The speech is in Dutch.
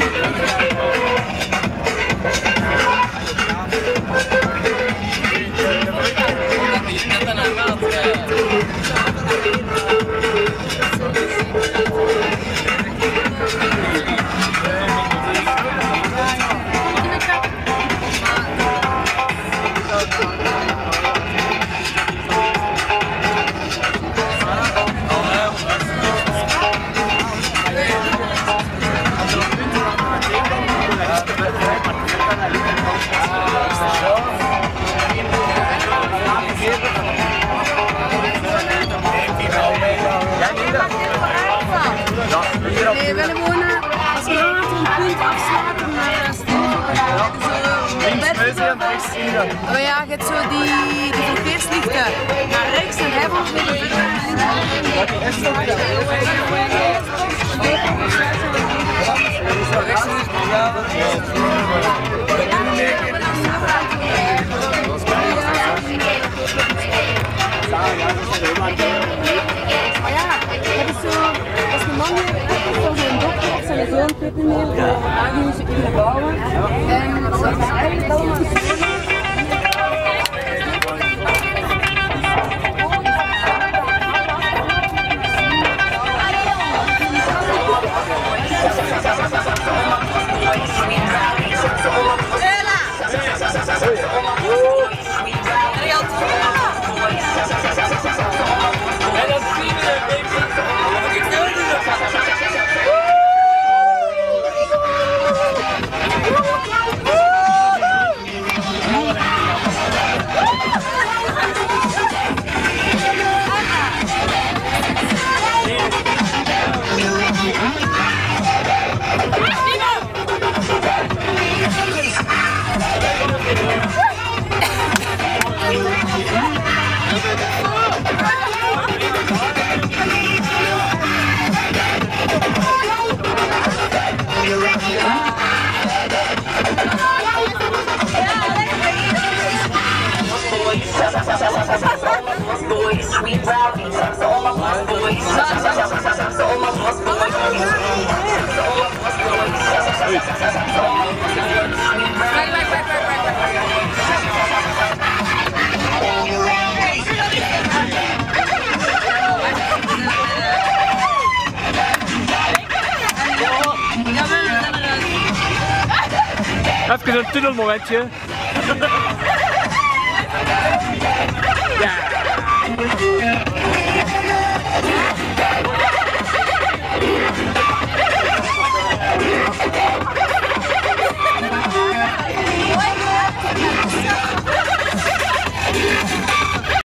We willen wonen als we later een punt afsluiten naar Steenhoek. Oh ja, je hebt zo die verkeerslichten naar rechts en hij wordt weer zo'n pitten meer, daar gaan ze kunnen bouwen. En dat is eigenlijk allemaal sweet rowdies, so all my boys, so all my boys, so all my boys, even een tunnelmomentje.